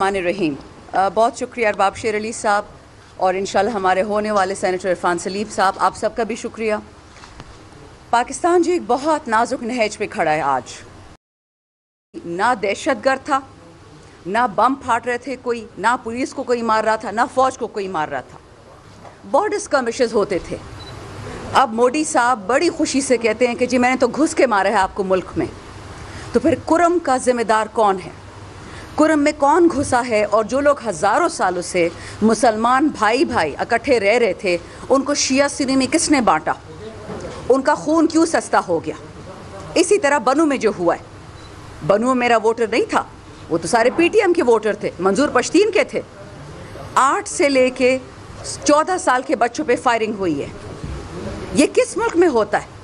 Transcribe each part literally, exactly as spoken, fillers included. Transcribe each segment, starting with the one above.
रहीम। बहुत शुक्रिया अरबाब शेर अली साहब और इंशाल्लाह हमारे होने वाले सेनेटर इरफान सलीम साहब, आप सबका भी शुक्रिया। पाकिस्तान जी एक बहुत नाजुक नहज पे खड़ा है आज। ना दहशतगर्द था, ना बम फाड़ रहे थे कोई, ना पुलिस को कोई मार रहा था, ना फौज को कोई मार रहा था। बॉर्डर स्कर्मिशेस होते थे। अब मोदी साहब बड़ी खुशी से कहते हैं कि जी मैंने तो घुस के मारा है आपको मुल्क में। तो फिर कुरम का जिम्मेदार कौन है? कुरम में कौन घुसा है? और जो लोग हज़ारों सालों से मुसलमान भाई भाई इकट्ठे रह रहे थे, उनको शिया सुन्नी में किसने बांटा? उनका खून क्यों सस्ता हो गया? इसी तरह बनू में जो हुआ है, बनू में मेरा वोटर नहीं था, वो तो सारे पी टी एम के वोटर थे, मंजूर पश्तीन के थे। आठ से लेके चौदह साल के बच्चों पे फायरिंग हुई है। ये किस मुल्क में होता है?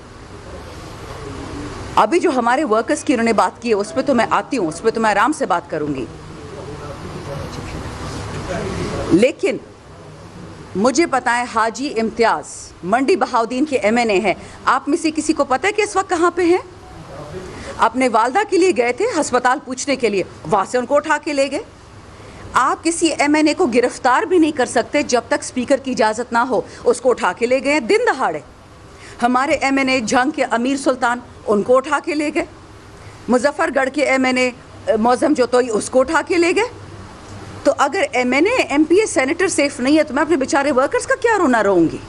अभी जो हमारे वर्कर्स की उन्होंने बात की है, उस पर तो मैं आती हूँ, उस पर तो मैं आराम से बात करूँगी। लेकिन मुझे पता है हाजी इम्तियाज़ मंडी बहाउद्दीन के एम एन ए हैं। आप में से किसी को पता है कि इस वक्त कहाँ पे हैं? अपने वालदा के लिए गए थे अस्पताल पूछने के लिए, वहाँ से उनको उठा के ले गए। आप किसी एम एन ए को गिरफ्तार भी नहीं कर सकते जब तक स्पीकर की इजाज़त ना हो, उसको उठा के ले गए दिन दहाड़े। हमारे एम एन ए जंग के अमीर सुल्तान, उनको उठा के ले गए। मुजफ्फरगढ़ के M N A Moazzam Jatoi, उसको उठा के ले गए। तो अगर M N A M P A senator safe नहीं है तो मैं अपने बेचारे वर्कर्स का क्या रोना रोऊंगी?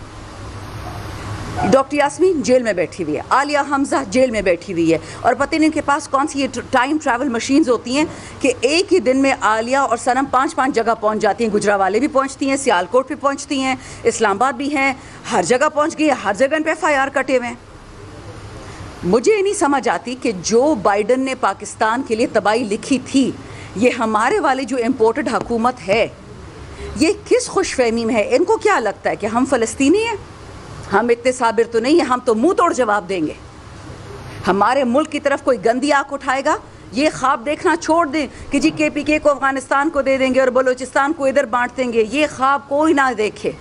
डॉक्टर यास्मीन जेल में बैठी हुई है, आलिया हमजा जेल में बैठी हुई है, और पता नहीं इनके पास कौन सी ये टाइम ट्रैवल मशीन्स होती हैं कि एक ही दिन में आलिया और सनम पांच पांच जगह पहुंच जाती हैं। गुजरावाले भी पहुंचती हैं, सियालकोट भी पहुंचती हैं, इस्लामाबाद भी हैं, हर जगह पहुंच गई है, हर जगह इन पे एफ आई आर कटे हुए हैं। मुझे ये नहीं समझ आती कि जो बाइडन ने पाकिस्तान के लिए तबाही लिखी थी, ये हमारे वाले जो इम्पोर्टेड हुकूमत है, ये किस खुशफहमी में है? इनको क्या लगता है कि हम फ़लस्तीनी हैं? हम इतने साबिर तो नहीं है, हम तो मुंह तोड़ जवाब देंगे। हमारे मुल्क की तरफ कोई गंदी आंख उठाएगा, ये ख्वाब देखना छोड़ दें कि जी के पी के को अफगानिस्तान को दे देंगे और बलूचिस्तान को इधर बांट देंगे। ये ख्वाब कोई ना देखे।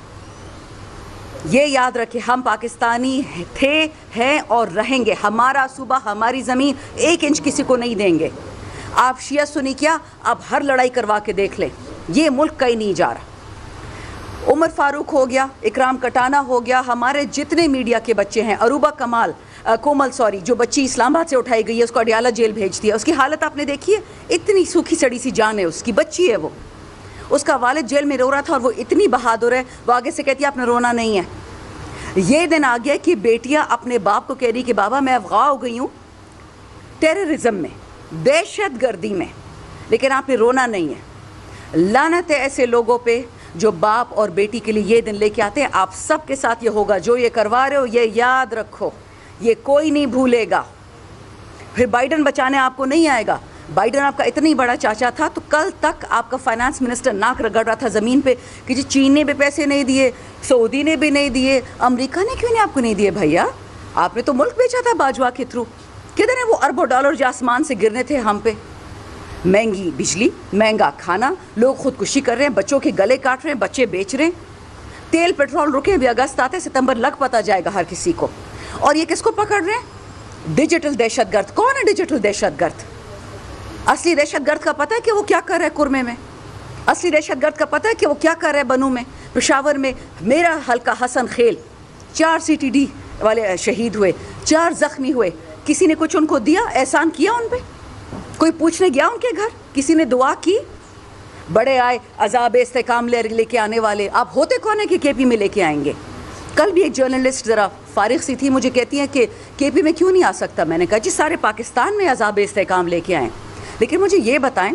ये याद रखें, हम पाकिस्तानी थे, हैं और रहेंगे। हमारा सूबा, हमारी ज़मीन एक इंच किसी को नहीं देंगे। आप शिया सुन्नी क्या, आप हर लड़ाई करवा के देख लें, ये मुल्क कहीं नहीं जा रहा। उमर फारूक हो गया, इकराम कटाना हो गया, हमारे जितने मीडिया के बच्चे हैं, अरूबा कमाल आ, कोमल सॉरी जो बच्ची इस्लामाबाद से उठाई गई है, उसको अडियाला जेल भेज दिया। उसकी हालत आपने देखी है? इतनी सूखी सड़ी सी जान है उसकी, बच्ची है वो। उसका वालिद जेल में रो रहा था और वो इतनी बहादुर है, वो आगे से कहती है आपने रोना नहीं है। ये दिन आ गया कि बेटियां अपने बाप को कह रही कि बाबा मैं अफगान हो गई हूँ टेररिज्म में, दहशत गर्दी में, लेकिन आपने रोना नहीं है। लानत है ऐसे लोगों पे जो बाप और बेटी के लिए ये दिन लेके आते हैं। आप सब के साथ ये होगा, जो ये करवा रहे हो ये याद रखो, ये कोई नहीं भूलेगा। फिर बाइडन बचाने आपको नहीं आएगा। बाइडन आपका इतना ही बड़ा चाचा था तो कल तक आपका फाइनेंस मिनिस्टर नाक रगड़ रहा था ज़मीन पे कि जी चीन ने भी पैसे नहीं दिए, सऊदी ने भी नहीं दिए, अमेरिका ने क्यों नहीं आपको नहीं दिए? भैया आपने तो मुल्क बेचा था बाजवा के थ्रू। किधर है वो अरबों डॉलर जो आसमान से गिरने थे हम पे? महंगी बिजली, महंगा खाना, लोग खुदकुशी कर रहे हैं, बच्चों के गले काट रहे हैं, बच्चे बेच रहे हैं। तेल पेट्रोल रुके, अभी अगस्त आते सितंबर लग पता जाएगा हर किसी को। और ये किसको पकड़ रहे हैं? डिजिटल दहशतगर्द। कौन है डिजिटल दहशतगर्द? असली दहशतगर्द का पता है कि वो क्या कर रहा है कुरमे में? असली दहशतगर्द का पता है कि वो क्या कर रहा है बनू में, पेशावर में? मेरा हल्का हसन खेल, चार सी टी डी वाले शहीद हुए, चार जख्मी हुए। किसी ने कुछ उनको दिया, एहसान किया उन पे? कोई पूछने गया उनके घर? किसी ने दुआ की? बड़े आए अजाब इस्तेकाम ले लेके आने वाले, आप होते कौन है कि के पी में लेके आएंगे? कल भी एक जर्नलिस्ट ज़रा फारिग सी थी, मुझे कहती है कि के पी में क्यों नहीं आ सकता? मैंने कहा जी सारे पाकिस्तान में अजाब इस्तेकाम लेके आएँ। लेकिन मुझे ये बताएं,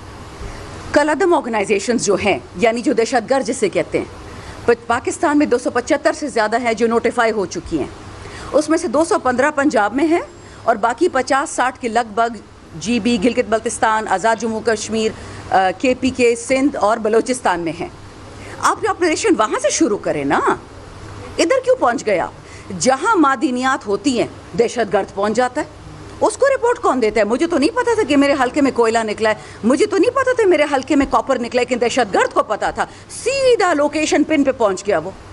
कल अदम ऑर्गेनाइजेशंस जो हैं, यानी जो दहशतगर्द जिसे कहते हैं, पाकिस्तान में दो सौ पचहत्तर से ज़्यादा है जो नोटिफाई हो चुकी हैं। उसमें से दो सौ पंद्रह पंजाब में है और बाकी पचास साठ के लगभग G B, Gilgit Baltistan, Azad Jammu Kashmir, K P के, सिंध और बलूचिस्तान में हैं। आप ऑपरेशन वहाँ से शुरू करें ना, इधर क्यों पहुँच गए आप? जहाँ मादनियात होती हैं दहशतगर्द पहुँच जाता है। उसको रिपोर्ट कौन देता है? मुझे तो नहीं पता था कि मेरे हल्के में कोयला निकला है, मुझे तो नहीं पता था मेरे हल्के में कॉपर निकला है, लेकिन दहशतगर्द को पता था। सीधा लोकेशन पिन पे पहुँच गया वो।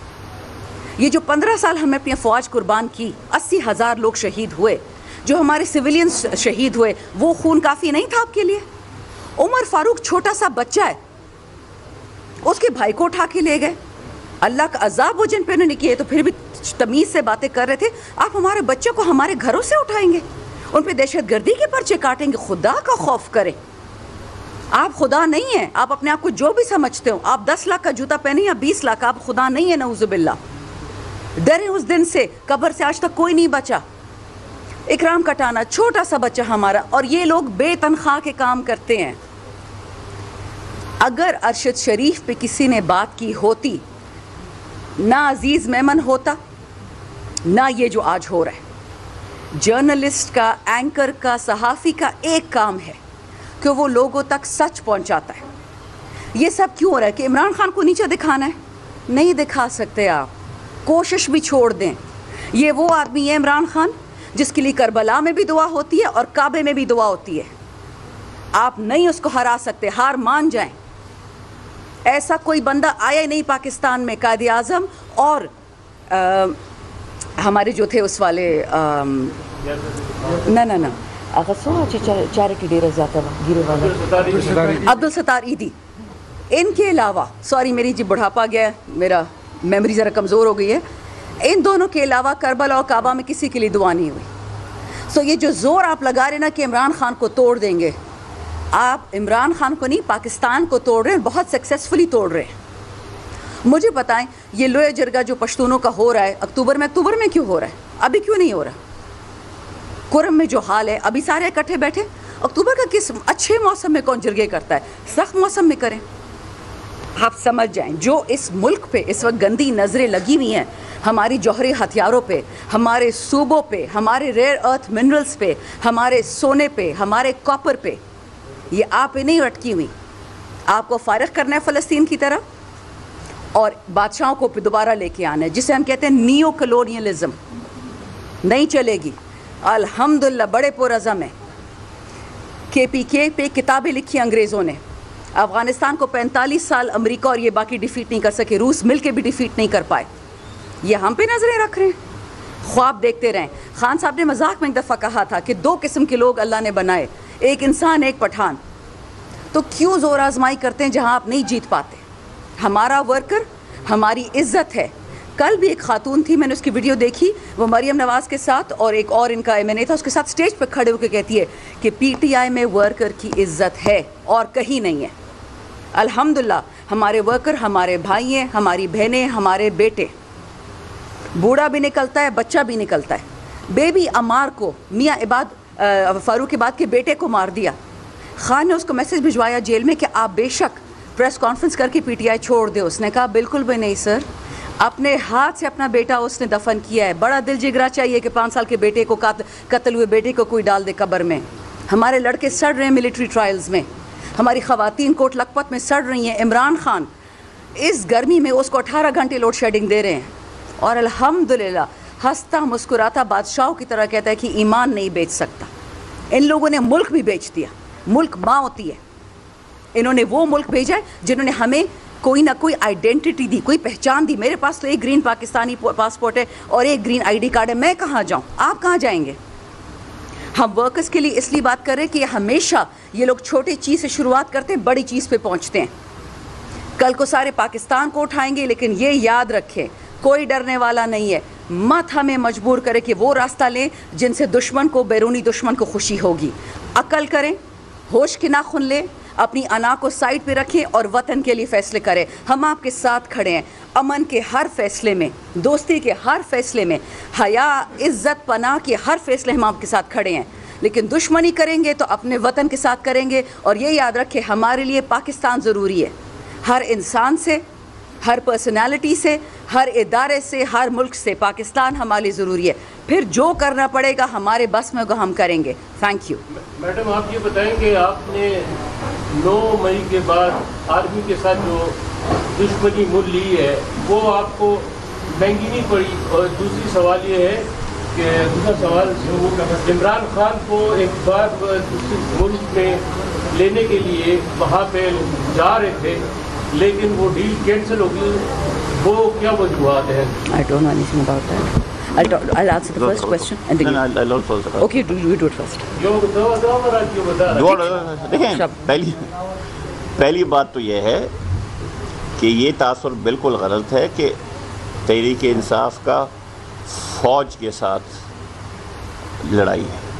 ये जो पंद्रह साल हमने अपनी फ़ौज कुर्बान की, अस्सी हज़ार लोग शहीद हुए, जो हमारे सिविलियंस शहीद हुए, वो खून काफ़ी नहीं था आपके लिए? عمر فاروق چھوٹا سا بچہ ہے, اس کے بھائی کو اٹھا کے لے گئے. اللہ کا عذاب وہ جن پہ انہوں نے کیے, تو پھر بھی تمیز سے باتیں کر رہے تھے. آپ ہمارے بچوں کو ہمارے گھروں سے اٹھائیں گے, ان پہ دہشت گردی کے پرچے کاٹیں گے. خدا کا خوف کریں. آپ خدا نہیں ہیں. آپ اپنے آپ کو جو بھی سمجھتے ہو, آپ دس لاکھ کا جوتا پہنے یا بیس لاکھ, آپ خدا نہیں ہیں. نعوذ باللہ. ڈرے اس دن سے, قبر سے آج تک کوئی نہیں بچا. اکرام کٹانا چھوٹا سا بچہ ہمارا, اور یہ لوگ بے تنخواہ کے کام کرتے ہیں. اگر ارشد شریف پہ کسی نے بات کی ہوتی, نہ عزیز میمن ہوتا, نہ یہ جو آج ہو رہا ہے. جرنلسٹ کا, اینکر کا, صحافی کا ایک کام ہے کہ وہ لوگوں تک سچ پہنچاتا ہے. یہ سب کیوں ہو رہا ہے کہ عمران خان کو نیچے دکھانا ہے؟ نہیں دکھا سکتے آپ, کوشش بھی چھوڑ دیں. یہ وہ آدمی ہے عمران خان جس کے لیے کربلا میں بھی دعا ہوتی ہے اور کعبے میں بھی دعا ہوتی ہے. آپ نہیں اس کو ہرا سکتے, ہار مان جائیں. ایسا کوئی بندہ آیا ہی نہیں پاکستان میں, قائد اعظم اور آ, ہمارے جو تھے اس والے نہ نہ نہ چیریٹی ڈے رہ جاتا گرے والا عبدالستار عیدی, ان کے علاوہ, سوری میری جی بڑھاپا گیا ہے, میرا میموری ذرا کمزور ہو گئی ہے, ان دونوں کے علاوہ کربلا اور کعبہ میں کسی کے لیے دعا نہیں ہوئی. سو یہ جو زور آپ لگا رہے نا کہ عمران خان کو توڑ دیں گے, آپ عمران خان کو نہیں پاکستان کو توڑ رہے ہیں, بہت سکسیسفلی توڑ رہے ہیں. مجھے بتائیں یہ لوہے جرگہ جو پشتونوں کا ہو رہا ہے اکتوبر میں, اکتوبر میں کیوں ہو رہا ہے؟ ابھی کیوں نہیں ہو رہا؟ کرم میں جو حال ہے, ابھی سارے اکٹھے بیٹھے. اکتوبر کا کس اچھے موسم میں کون جرگے کرتا ہے؟ سخت موسم میں کریں. آپ سمجھ جائیں جو اس ملک پہ اس وقت گندی نظریں لگی ہوئی ہیں, ہماری جوہری ہتھیاروں پہ, ہمارے صوبوں پہ, ہمارے ریئر ارتھ منرلز پہ, ہمارے سونے پہ, ہمارے کاپر پہ, یہ آپ پہ نہیں اٹکی ہوئی. آپ کو فارغ کرنا ہے فلسطین کی طرح, اور بادشاہوں کو دوبارہ لے کے آنا ہے, جسے ہم کہتے ہیں نیو کلونیلزم. نہیں چلے گی. الحمدللہ بڑے پرعزم ہیں. کے پی کے پہ کتابیں لکھی انگریزوں نے. افغانستان کو پینتالیس سال امریکہ اور یہ باقی ڈیفیٹ نہیں کر سکے, روس مل کے بھی ڈیفیٹ نہیں کر پائے. یہ ہم پہ نظریں رکھ رہے ہیں, خواب دیکھتے رہیں. خان صاحب نے مذاق میں ایک دفعہ کہا تھا کہ دو قسم کے لوگ اللہ نے بنائے, ایک انسان ایک پٹھان. تو کیوں زور آزمائی کرتے ہیں جہاں آپ نہیں جیت پاتے؟ ہمارا ورکر ہماری عزت ہے. کل بھی ایک خاتون تھی, میں نے اس کی ویڈیو دیکھی, وہ مریم نواز کے ساتھ اور ایک اور ان کا ایم این اے تھا, اس کے ساتھ سٹیج پہ کھڑے ہو کے کہتی ہے کہ پی ٹی آئی میں ورکر کی عزت ہے اور کہیں نہیں ہے. الحمدللہ ہمارے ورکر ہمارے بھائی ہیں, ہماری بہنیں, ہمارے بیٹے. بوڑھا بھی نکلتا ہے, بچہ بھی نکلتا ہے. بیبی عمار کو میاں عباد فاروق عباد کے بیٹے کو مار دیا. خان نے اس کو میسج بھجوایا جیل میں کہ آپ بے شک پریس کانفرنس کر کے پی ٹی آئی چھوڑ دے. اس نے کہا بالکل بھی نہیں سر, اپنے ہاتھ سے اپنا بیٹا اس نے دفن کیا ہے. بڑا دل جگرا چاہیے کہ پانچ سال کے بیٹے کو قتل ہوئے بیٹے کو کوئی ڈال دے قبر میں. ہمارے لڑکے سڑ رہے ہیں ملٹری ٹرائلز میں, ہماری خواتین کوٹ لکھپت میں سڑ رہی ہیں. عمران خان اس گرمی میں اس کو اٹھارہ گھنٹے لوڈ شیڈنگ دے رہے ہیں, اور الحمدللہ ہنستا مسکراتا بادشاہوں کی طرح کہتا ہے کہ ایمان نہیں بیچ سکتا. ان لوگوں نے ملک بھی بیچ دیا. ملک ماں ہوتی ہے. انہوں نے وہ ملک بھیجا ہے جنہوں نے ہمیں کوئی نہ کوئی آئیڈینٹی دی, کوئی پہچان دی. میرے پاس تو ایک گرین پاکستانی پاسپورٹ ہے اور ایک گرین آئی ڈی کارڈ ہے, میں کہاں جاؤں؟ آپ کہاں جائیں گے؟ ہم ورکرز کے لیے اس لیے بات کر رہے ہیں کہ ہمیشہ یہ لوگ چھوٹی چیز سے شروعات کرتے ہیں, بڑی چیز پہ پہنچتے ہیں. کل کو سارے پاکستان کو اٹھائیں گے, لیکن یہ یاد رکھیں کوئی ڈرنے والا نہیں ہے. مت ہمیں مجبور کرے کہ وہ راستہ لیں جن سے دشمن کو, بیرونی دشمن کو خوشی ہوگی. عقل کریں, ہوش کے ناخن لیں, اپنی انا کو سائڈ پہ رکھیں اور وطن کے لیے فیصلے کریں. ہم آپ کے ساتھ کھڑے ہیں, امن کے ہر فیصلے میں, دوستی کے ہر فیصلے میں, حیا, عزت, پناہ کے ہر فیصلے ہم آپ کے ساتھ کھڑے ہیں. لیکن دشمنی کریں گے تو اپنے وطن کے ساتھ کریں گے. اور یہ یاد رکھیں ہمارے لیے پاکستان ضروری ہے. ہر انسان سے, ہر پرسنالٹی سے, ہر ادارے سے, ہر ملک سے پاکستان ہمارے لیے ضروری ہے. پھر جو کرنا پڑے گا ہمارے بس میں ہوگا ہم کریں گے. Thank you. میڈم آپ یہ بتائیں کہ آپ نے نو مئی کے بعد آرمی کے ساتھ جو دشمنی مول لی ہے وہ آپ کو مہنگی نہیں پڑی؟ اور دوسری سوال یہ ہے کہ دوسرا سوال عمران خان کو ایک بار دوسرے ملک میں لینے کے لیے وہاں پہ جا رہے تھے, لیکن وہ ڈیل کینسل ہو گئی, وہ کیا وجوہات ہیں؟ I don't know anything about that. I'll, talk, I'll answer the first question and then No, no, you. I'll also answer. Okay, you do, you do it first. جو دو دو مرات جو بتا رہا دو- دیکھیں شب. پہلی پہلی بات تو یہ ہے کہ یہ تاثر بالکل غلط ہے کہ تحریک انصاف کا فوج کے ساتھ لڑائی ہے.